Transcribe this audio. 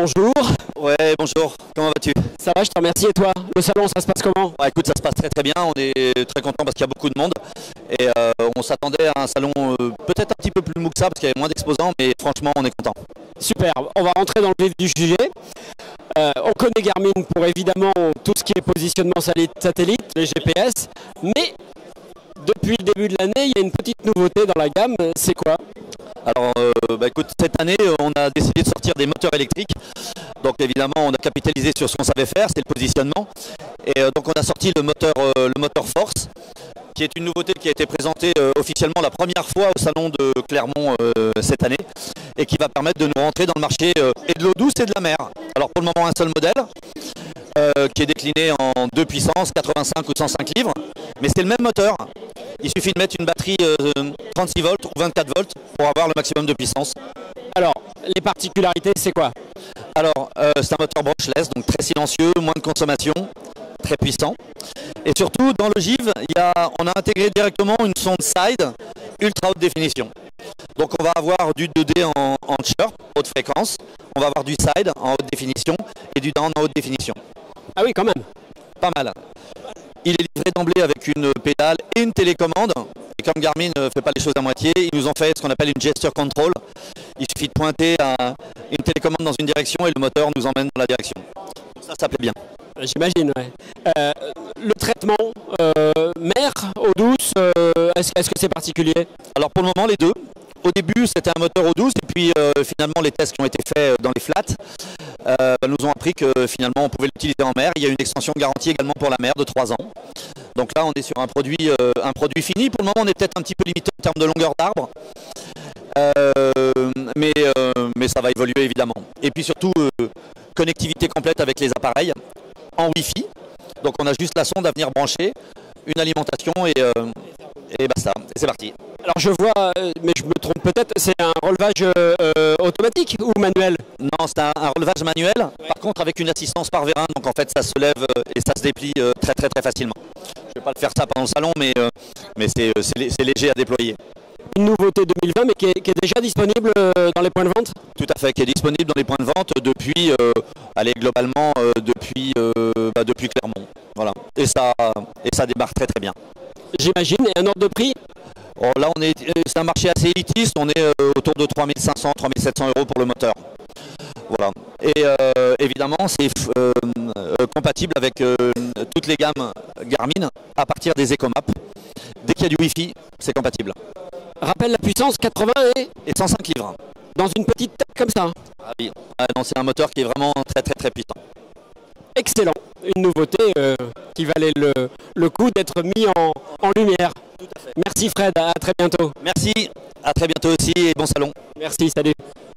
bonjour. Ouais, bonjour, comment vas-tu? Ça va, je te remercie. Et toi? Le salon, ça se passe comment? Ouais, écoute, ça se passe très très bien, on est très content parce qu'il y a beaucoup de monde et on s'attendait à un salon peut-être un petit peu plus mou que ça parce qu'il y avait moins d'exposants, mais franchement on est content. Super, on va rentrer dans le vif du sujet. On connaît Garmin pour évidemment tout ce qui est positionnement satellite, les GPS, mais depuis le début de l'année, il y a une petite nouveauté dans la gamme, c'est quoi? Alors écoute, cette année on a décidé de sortir des moteurs électriques, donc évidemment on a capitalisé sur ce qu'on savait faire, c'est le positionnement, et donc on a sorti le moteur Force, qui est une nouveauté qui a été présentée officiellement la première fois au salon de Clermont cette année, et qui va permettre de nous rentrer dans le marché et de l'eau douce et de la mer. Alors pour le moment un seul modèle, qui est décliné en 2 puissances, 85 ou 105 livres, mais c'est le même moteur. Il suffit de mettre une batterie 36 volts ou 24 volts pour avoir le maximum de puissance. Alors, les particularités, c'est quoi? Alors, c'est un moteur brushless, donc très silencieux, moins de consommation, très puissant. Et surtout, dans l'ogive, on a intégré directement une sonde side ultra haute définition. Donc on va avoir du 2D en chirp, haute fréquence, on va avoir du side en haute définition et du down en haute définition. Ah oui, quand même. Pas mal. Il est livré d'emblée avec une pédale et une télécommande. Et comme Garmin ne fait pas les choses à moitié, ils nous ont fait ce qu'on appelle une gesture control. Il suffit de pointer une télécommande dans une direction et le moteur nous emmène dans la direction. Ça plaît bien. J'imagine, ouais. Le traitement, mer, eau douce, est-ce que c'est particulier? Alors pour le moment, les deux. Au début, c'était un moteur eau douce, et puis finalement, les tests qui ont été faits dans les flats nous ont appris que finalement, on pouvait l'utiliser en mer. Il y a une extension garantie également pour la mer de 3 ans. Donc là, on est sur un produit fini. Pour le moment, on est peut-être un petit peu limité en termes de longueur d'arbre. Mais ça va évoluer évidemment. Et puis surtout, connectivité complète avec les appareils en Wi-Fi. Donc on a juste la sonde à venir brancher, une alimentation et basta. Et c'est parti. Alors je vois, mais je me trompe peut-être, c'est un relevage automatique ou manuel? Non, c'est un relevage manuel, par contre avec une assistance par vérin, donc en fait ça se lève et ça se déplie très très très facilement. Je ne vais pas le faire ça pendant le salon, mais c'est léger à déployer. Une nouveauté 2020, mais qui est déjà disponible dans les points de vente? Tout à fait, qui est disponible dans les points de vente depuis, globalement, depuis Clermont. Voilà. Et ça démarre très très bien. J'imagine, et un ordre de prix? Oh, là, c'est un marché assez élitiste, on est autour de 3500, 3700 € pour le moteur. Voilà. Et évidemment, c'est compatible avec toutes les gammes Garmin à partir des EcoMap. Dès qu'il y a du Wi-Fi, c'est compatible. Rappelle la puissance, 80 et 105 livres. Dans une petite tête comme ça? Ah oui, c'est un moteur qui est vraiment très très très puissant. Excellent, une nouveauté qui valait le coup d'être mis en lumière. Tout à fait. Merci Fred, à très bientôt. Merci, à très bientôt aussi et bon salon. Merci, salut.